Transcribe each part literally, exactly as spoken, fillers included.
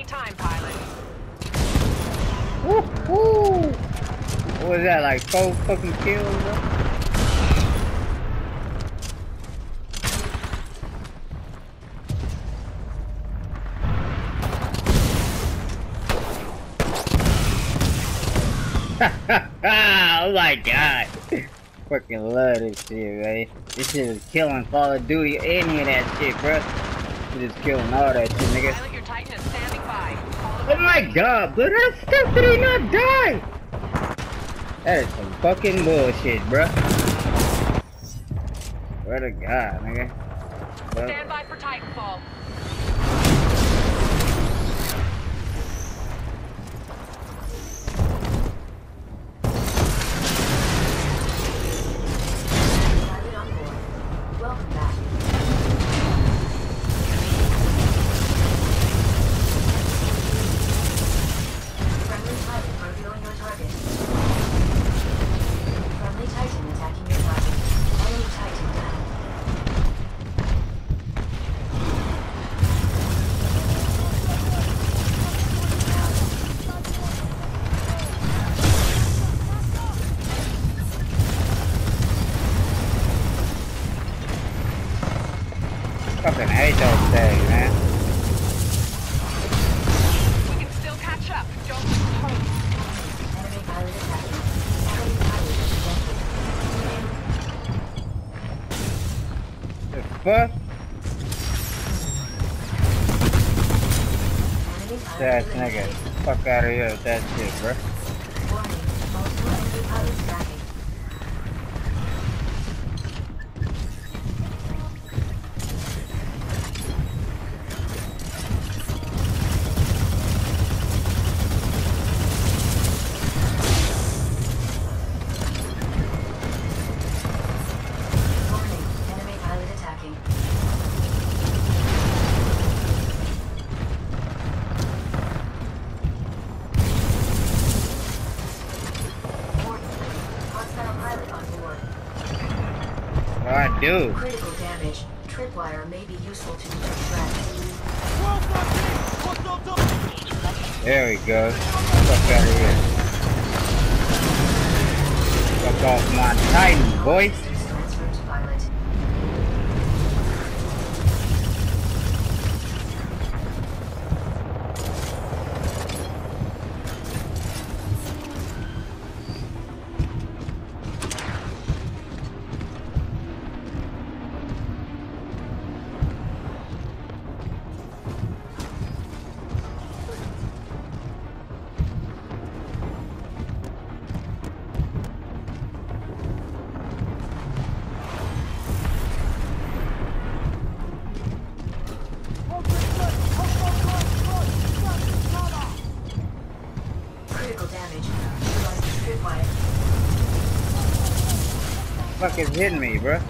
time, pilot. Woo woo! What was that, like four fucking kills, bro? Oh my god. Fucking love this shit, man. This shit is killing Call of Duty, any of that shit, bro. It is killing all that shit, nigga. Pilot, your Titan is standing by. Oh my god, but how the fuck did he not die? That is some fucking bullshit, bro. Swear to God, nigga. But Stand by for Titanfall. fucking hate those things, man. We can still catch up. Don't lose hope. Enemy pilot attacking. Enemy pilot detected. The fuck? Enemy That pilot nigga. eliminated. Fuck out of here with that shit, bro. Warning. Multiple enemy pilots tracking. Warning. Enemy pilot attacking. Warning. Hostile pilot on board. What do I do? Critical damage. Tripwire may be useful to detect threats. There we go. Fuck out of here. Fuck off my Titan, boy. Transferred to pilot. Critical damage. Utilize the tripwire. Fuck is hitting me, bro?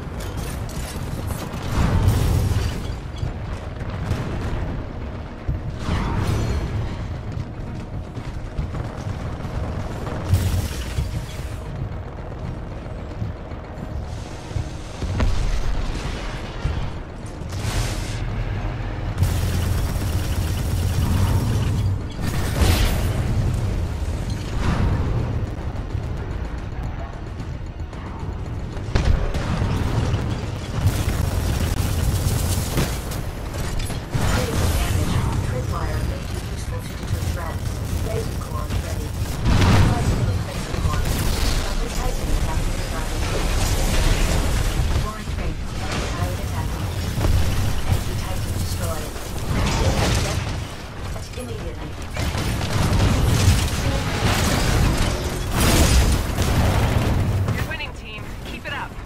Critical damage. Tripwire may be useful to deter threats. Laser core ready. Isolated laser core. Lovely Titan attacking the target. Warning ring. Enemy pilot attacking. Enemy Titan destroyed. Immediately. You're winning, team. Keep it up.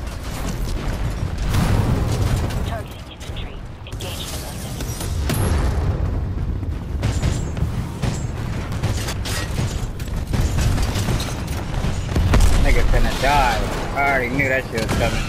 Targeting infantry. Engage selected. Nigga finna die. I already knew that shit was coming.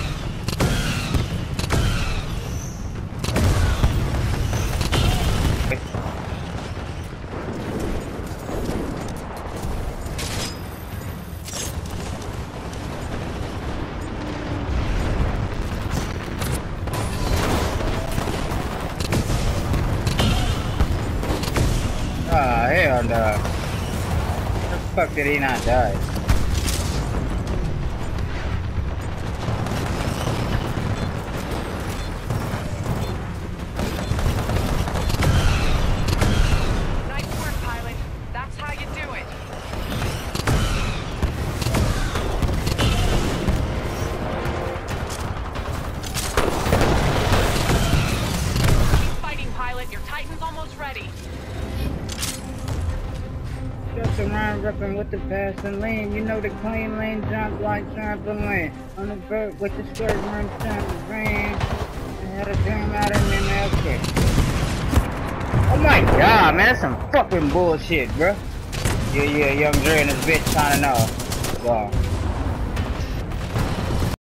Oh, hell no. The fuck did he not die? Nice work, pilot. That's how you do it. Keep fighting, pilot. Your Titan's almost ready. Just around ripping with the passing lane. You know the clean lane jump like trampoline. On the vert with the skirt run time to rain. I had a dream out in the okay. Oh my god, man, that's some fucking bullshit, bro. Yeah, yeah, young Dre and this bitch signing off. Wow.